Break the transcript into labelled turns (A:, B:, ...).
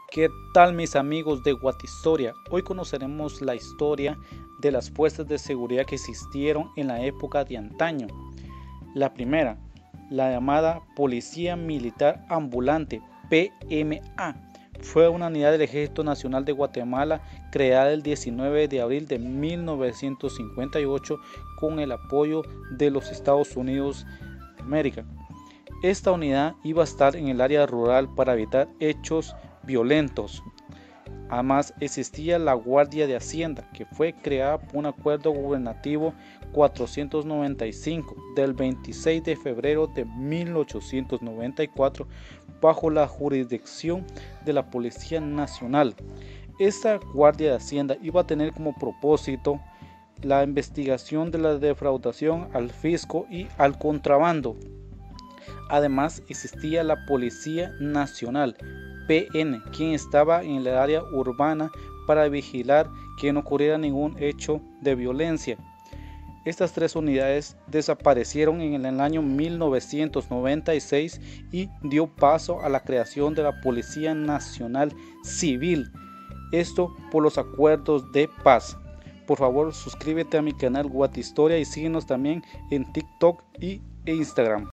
A: ¿Qué tal mis amigos de Guatistoria? Hoy conoceremos la historia de las fuerzas de seguridad que existieron en la época de antaño. La primera, la llamada Policía Militar Ambulante, PMA, fue una unidad del Ejército Nacional de Guatemala creada el 19 de abril de 1958 con el apoyo de los Estados Unidos de América. Esta unidad iba a estar en el área rural para evitar hechos violentos. Además existía la Guardia de Hacienda, que fue creada por un acuerdo gubernativo 495 del 26 de febrero de 1894 bajo la jurisdicción de la Policía Nacional. Esta Guardia de Hacienda iba a tener como propósito la investigación de la defraudación al fisco y al contrabando. Además existía la Policía Nacional, PN, quien estaba en el área urbana para vigilar que no ocurriera ningún hecho de violencia. Estas tres unidades desaparecieron en el año 1996 y dio paso a la creación de la Policía Nacional Civil, esto por los acuerdos de paz. Por favor, suscríbete a mi canal Guatistoria y síguenos también en TikTok e Instagram.